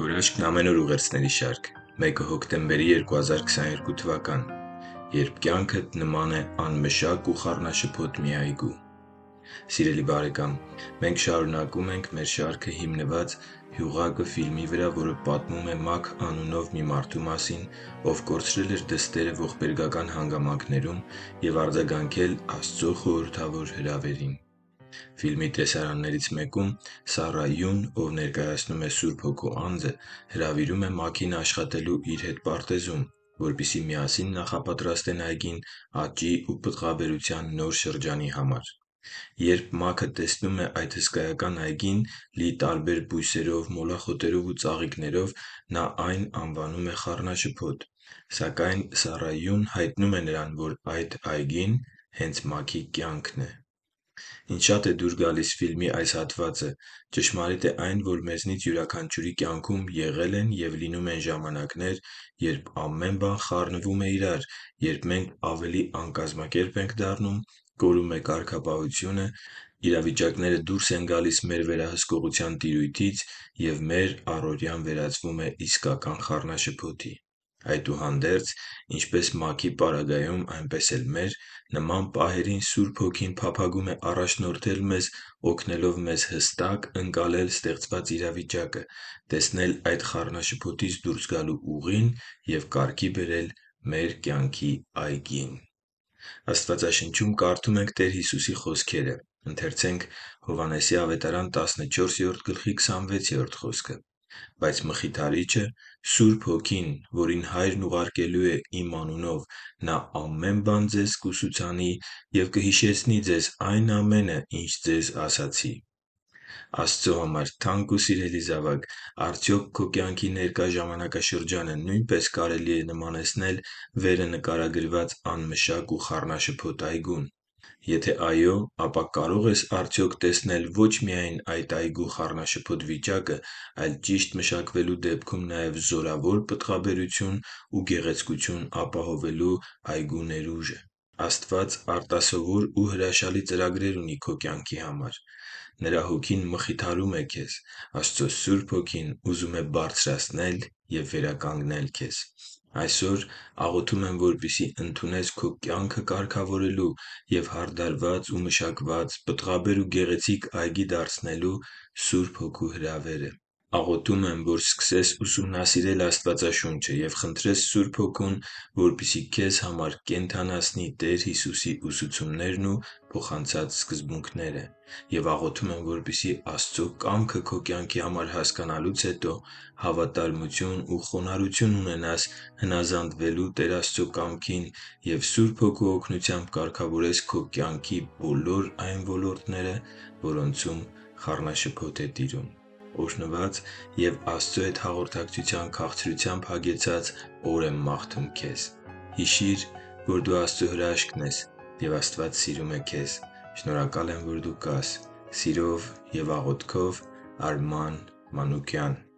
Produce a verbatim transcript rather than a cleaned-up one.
Հրաշքն ամեն օր ուղերձների շարք, մեկը հոկտեմբերի երկու հազար քսաներկու թվական, երբ կյանքդ նման է անմշակ ու խառնաշփոթ մի այգու։ Սիրելի բարեկամ, մենք շարունակում ենք մեր շարքը հիմնված «Հյուղակը» ֆիլմի վրա, որը պատմում է Մաք անունով մի մարդու մասին, ով կորցրել էր դստերը ողբերգական հանգամանքներում և արձագանքել Աստծո խորհրդավոր հրավերին։ Ֆիլմի տեսարաններից մեկում Սառա Յուն, ով ներկայացնում է Սուրբ Հոգու անձը, հրավիրում է Մաքին աշխատելու իր հետ պարտեզում, որպեսզի միասին նախապատրաստեն այգին աճի ու պտղաբերության նոր շրջանի համար։ Երբ Մաքը տեսնում է այդ հսկայական այգին՝ լի տարբեր բույսերով, մոլախոտերով ու ծաղիկներով, նա այն անվանում է խառնաշփոթ։ Սակայն Սառա Յուն հայտնում է նրան, որ այդ այգին հենց Մաքի կյանքն է։ Ինձ շատ է դուր գալիս ֆիլմի այս հատվածը։ Ճշմարիտ է այն, որ մեզնից յուրաքանչյուրի կյանքում եղել են և լինում են ժամանակներ, երբ ամեն բան խառնվում է իրար, երբ մենք ավելի անկազմակերպ ենք դառնում, կորում է կարգապահությունը, իրավիճակները դուրս են գալիս մեր վերահսկողության տիրույթից, և մեր առօրյան վերածվում է իսկական խառնաշփոթի։ Այդուհանդերձ, ինչպես Մաքի պարագայում, այնպես էլ մեր, նման պահերին Սուրբ Հոգին փափագում է առաջնորդել մեզ՝ օգնելով մեզ հստակ ընկալել ստեղծված իրավիճակը, տեսնել այդ խառնաշփոթից դուրս գալու ուղին և կարգի բերել մեր կյանքի այգին։ Աստվածաշնչում կարդում ենք Տեր Հիսուսի խոսքերը. «Բայց Մխիթարիչը՝ Սուրբ Հոգին, որին Հայրն ուղարկելու է Իմ անունով, Նա ամեն բան ձեզ կուսուցանի և կհիշեցնի ձեզ այն ամենը, ինչ ձեզ ասացի» (Հովհաննես 14:26)։ Աստծո համար թանկ ու սիրելի զավակ, արդյոք քո կյանքի ներկա ժամանակաշրջանը նույնպե՞ս կարելի է նմանեցնել վերը նկարագրված անմշակ ու խառնաշփոթ այգուն։ Եթե այո, ապա կարո՞ղ ես արդյոք տեսնել ոչ միայն այդ այգու խառնաշփոթ վիճակը, այլ ճիշտ մշակվելու դեպքում նաև զորավոր պտղաբերություն ու գեղեցկություն ապահովելու այգու ներուժը։ Աստված արտասովոր ու հրաշալի ծրագրեր ունի քո կյանքի համար։ Նրա Հոգին մխիթարում է քեզ։ Աստծո Սուրբ Հոգին ուզում է բարձրացնել և վերականգնել քեզ։ Այսօր աղոթում եմ, որպեսզի ընդունես քո կյանքը կարգավորելու և հարդարված ու մշակված, պտղաբեր ու գեղեցիկ այգի դարձնելու Սուրբ Հոգու հրավերը։ Աղոթում եմ, որ սկսես ուսումնասիրել Աստվածաշունչը և խնդրես Սուրբ Հոգուն, որպեսզի քեզ համար կենդանացնի Տեր Հիսուսի ուսուցումներն ու փոխանցած սկզբունքները։ Եվ աղոթում եմ, որպեսզի Աստծո կամքը քո կյանքի համար հասկանալուց հետո հավատարմություն ու խոնարհություն ունենաս հնազանդվելու Տեր Աստծո կամքին և Սուրբ Հոգու օգնությամբ կարգավորես քո կյանքի բոլոր այն ոլորտները, որոնցում խառնաշփոթ է տիրում։ Օրհնված և Աստծո հետ հաղորդակցության քաղցրությամբ հագեցած օր եմ մաղթում քեզ։ Հիշի՛ր, որ դու Աստծո հրաշքն ես, և Աստված սիրում է քեզ։ Շնորհակալ եմ, որ դու կա՛ս։ Սիրով և աղոթքով, Արման Մանուկյան։